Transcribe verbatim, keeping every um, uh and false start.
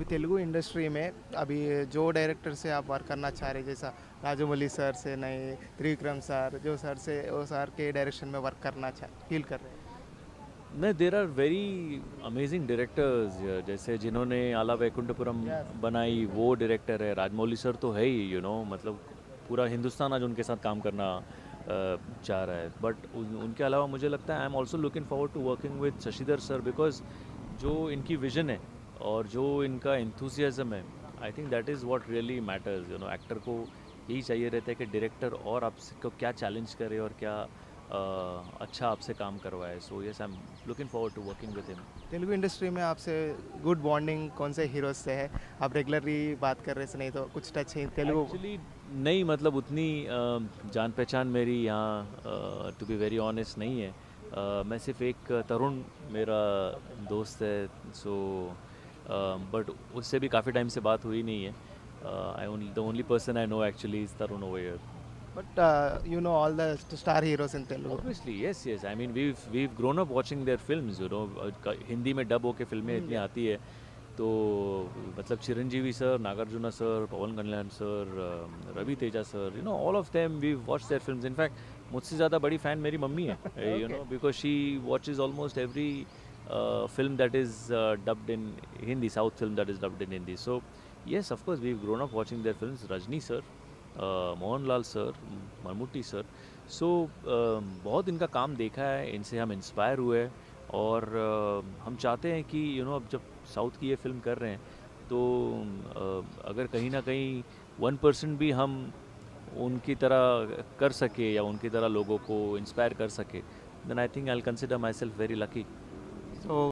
अभी तेलुगु इंडस्ट्री में अभी जो डायरेक्टर से आप वर्क करना चाह रहे हैं, जैसा राजमौली सर से, नहीं त्रिविक्रम सर, जो सर से वो सर के डायरेक्शन में वर्क करना चाह फील कर रहे हैं? नहीं, there are very amazing directors, जैसे जिन्होंने आला वैकुंठपुरम यस। बनाई वो डायरेक्टर है। राजमौली सर तो है ही, यू नो मतलब पूरा हिंदुस्तान आज उनके साथ काम करना अ, चाह रहा है। बट उन, उनके अलावा मुझे लगता है I am also looking forward to working with Shashidhar sir, because जो इनकी विजन है और जो इनका इंथुसियाज्म है, I think that is what really matters. You know actor को यही चाहिए रहता है कि डायरेक्टर और आपसे को क्या चैलेंज करे और क्या अ, अच्छा आपसे काम करवाए। So yes, I am looking forward to working with him. Telugu industry में आपसे गुड बॉन्डिंग कौन से हीरोज से है? आप रेगुलरली बात कर रहे से, नहीं तो कुछ टच है तेलुगु? एक्चुअली नहीं, मतलब उतनी अ, जान पहचान मेरी यहाँ टू बी वेरी ऑनेस्ट नहीं है। अ, मैं सिर्फ एक तरुण मेरा दोस्त है। सो बट उससे भी काफ़ी टाइम से बात हुई नहीं है। I only the only person I know actually is Tarun over here. But you know all the star heroes in Telugu. Obviously yes yes, I mean we we grown up watching their films, you know. Hindi में dub होके फिल्में इतनी आती है, तो मतलब Chiranjeevi sir, Nagarjuna sir, Pawan Kalyan sir, uh, Ravi Teja sir, you know all of them we watch their films. In fact मुझसे ज़्यादा बड़ी फ़ैन मेरी मम्मी है, you okay. No, because she watches almost every film that is dubbed in Hindi, south film that is dubbed in Hindi. So yes, of course, we've grown up watching their films. Rajni sir, uh, Mohanlal sir, Mammootty sir. So बहुत इनका काम देखा है, इनसे हम inspire हुए हैं। और uh, हम चाहते हैं कि यू नो अब जब साउथ की ये फिल्म कर रहे हैं, तो uh, अगर कहीं ना कहीं वन परसेंट भी हम उनकी तरह कर सके या उनकी तरह लोगों को इंस्पायर कर सके, then I think I will consider myself very lucky. So